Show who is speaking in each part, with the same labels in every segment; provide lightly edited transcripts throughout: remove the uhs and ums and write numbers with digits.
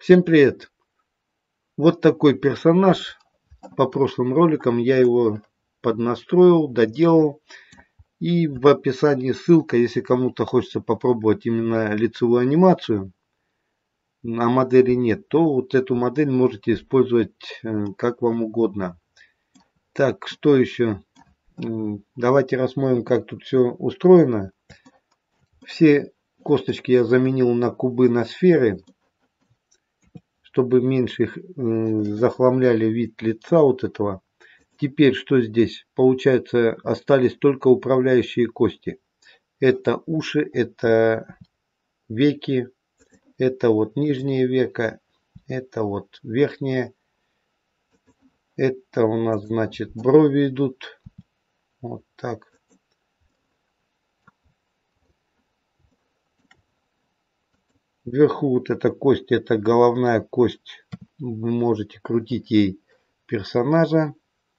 Speaker 1: Всем привет! Вот такой персонаж. По прошлым роликам я его поднастроил, доделал. И в описании ссылка, если кому-то хочется попробовать именно лицевую анимацию, а модели нет, то вот эту модель можете использовать как вам угодно. Так, что еще? Давайте рассмотрим, как тут все устроено. Все косточки я заменил на кубы, на сферы, чтобы меньше их захламляли вид лица вот этого. Теперь что здесь? Получается, остались только управляющие кости. Это уши, это веки, это вот нижнее веко, это вот верхнее. Это у нас, значит, брови идут. Вот так. Вверху вот эта кость, это головная кость. Вы можете крутить ей персонажа.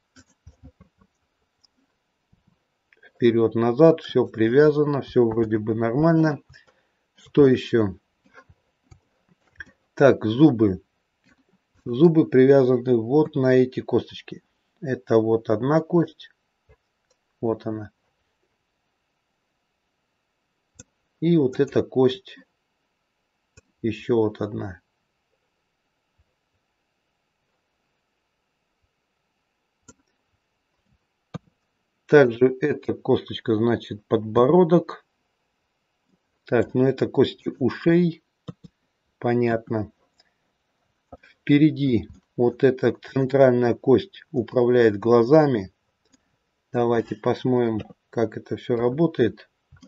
Speaker 1: Вперед-назад, все привязано, все вроде бы нормально. Что еще? Так, зубы. Зубы привязаны вот на эти косточки. Это вот одна кость. Вот она. И вот эта кость. Еще вот одна. Также эта косточка, значит, подбородок. Так, ну это кости ушей. Понятно. Впереди вот эта центральная кость управляет глазами. Давайте посмотрим, как это все работает.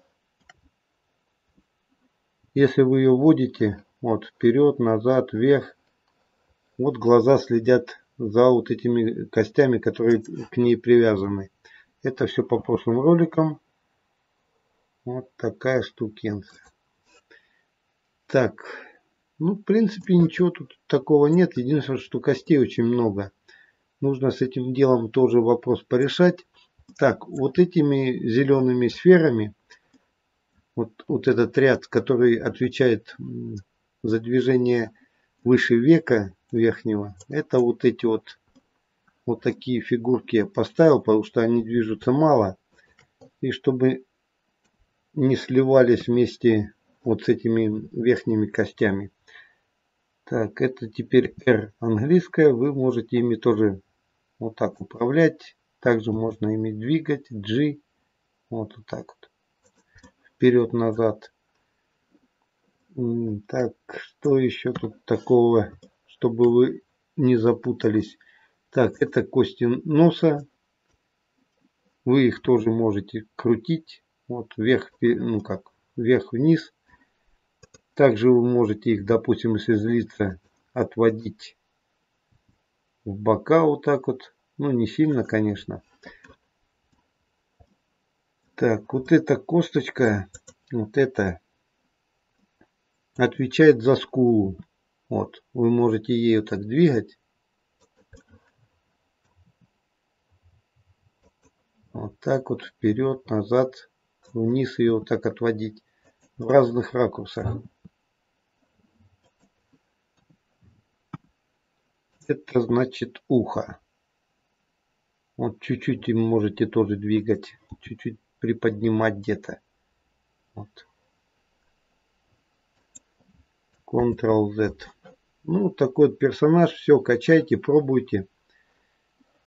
Speaker 1: Если вы ее вводите вот вперед, назад, вверх, вот глаза следят за вот этими костями, которые к ней привязаны. Это все по прошлым роликам. Вот такая штукенция. Так, ну в принципе ничего тут такого нет. Единственное, что костей очень много. Нужно с этим делом тоже вопрос порешать. Так, вот этими зелеными сферами, вот этот ряд, который отвечает за движение выше века верхнего, это вот эти вот такие фигурки я поставил, потому что они движутся мало. И чтобы не сливались вместе вот с этими верхними костями. Так, это теперь R английская. Вы можете ими тоже вот так управлять. Также можно ими двигать. G. Вот так вот. Вперед-назад. Так, что еще тут такого, чтобы вы не запутались. Так, это кости носа. Вы их тоже можете крутить. Вот вверх, ну как, вверх-вниз. Также вы можете их, допустим, если злиться, отводить в бока вот так вот. Ну, не сильно, конечно. Так, вот эта косточка, вот это, отвечает за скулу. Вот, вы можете ею так двигать. Вот так вот, вперед, назад, вниз ее вот так отводить. В разных ракурсах. Это значит ухо. Вот чуть-чуть им можете тоже двигать. Чуть-чуть приподнимать где-то. Вот. Ctrl-Z. Ну, такой вот персонаж. Все, качайте, пробуйте.